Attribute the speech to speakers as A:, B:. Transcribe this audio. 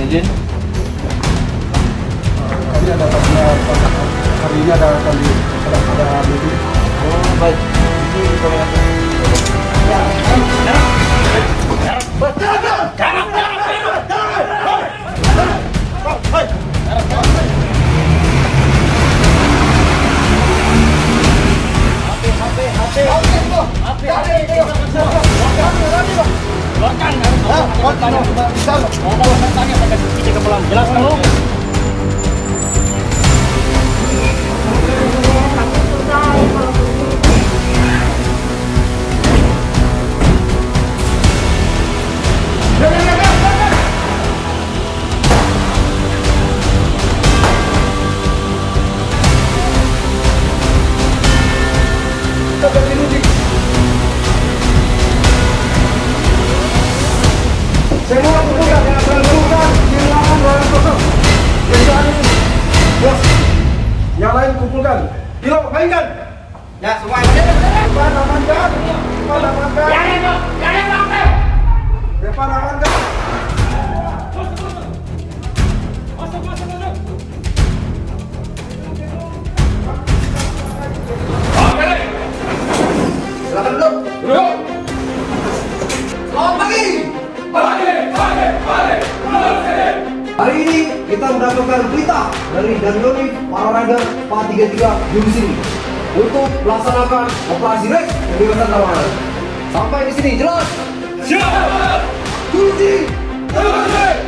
A: izin.
B: Kami ada hari ini ada meeting.
A: Oh, baik. Ini komentar. Jelaskan lu.
B: Semua kumpulkan yang berkumpulkan di ruangan 200. Bos, yang lain kumpulkan. Kilo, mainkan.
C: Ya, semua.
B: Depan amankan. Depan amankan. Depan amankan.
C: Silakan duduk.
B: Duduk.
C: Selamat pagi. Hari ini kita mendapatkan berita dari Danloni para rider 433 di sini untuk melaksanakan operasi race pembebasan tawanan. Sampai di sini jelas? Siap. Kunci.